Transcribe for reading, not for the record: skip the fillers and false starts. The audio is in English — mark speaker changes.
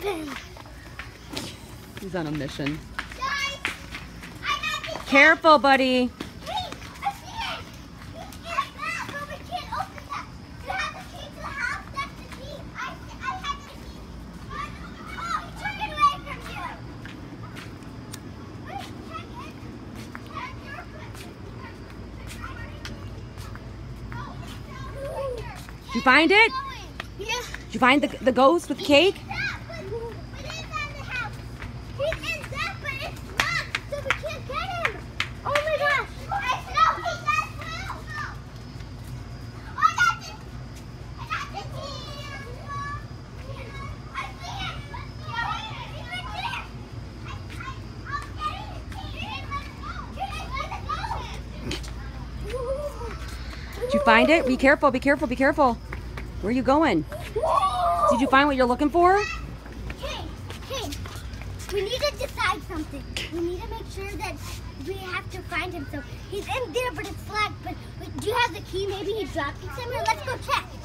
Speaker 1: happened?
Speaker 2: He's on a mission.
Speaker 1: Guys, I got this.
Speaker 2: Careful, buddy.
Speaker 1: Hey, I see it. It's in that, but we can't open that. You have the key to the house. That's the key. I had the key. Oh, he took it away from you. Wait, check it. Check your
Speaker 2: Did you find it?
Speaker 1: Yeah.
Speaker 2: Did you find the ghost with the cake? Did you find it? Be careful, be careful, be careful. Where are you going? Did you find what you're looking for?
Speaker 1: Hey, we need to decide something. We need to make sure that we have to find him. So he's in there, but it's locked. But do you have the key? Maybe he dropped it somewhere. Let's go check.